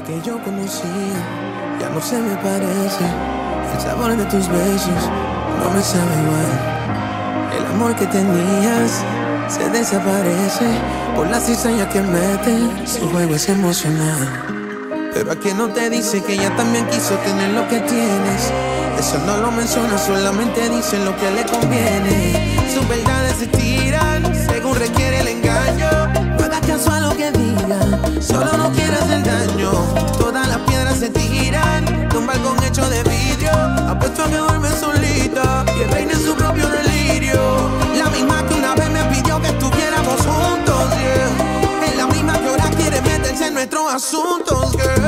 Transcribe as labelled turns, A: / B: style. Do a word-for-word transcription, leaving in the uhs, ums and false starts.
A: La que yo conocía ya no se me parece. El sabor de tus besos no me sabe igual. El amor que tenías se desaparece por la cizaña que mete. Su juego es emocional. Pero a quien no te dice que ella también quiso tener lo que tienes. Eso no lo menciona, solamente dice lo que le conviene. Sus verdades se tiran según requiere el engaño. No hagas caso a lo que digan, solo no quieras el daño. Todas las piedras se tiran de un balcón hecho de vidrio. Apuesto a que duerme solita y reina en su propio delirio. La misma que una vez me pidió que estuviéramos juntos, yeah. Es la misma que ahora quiere meterse en nuestros asuntos, girl.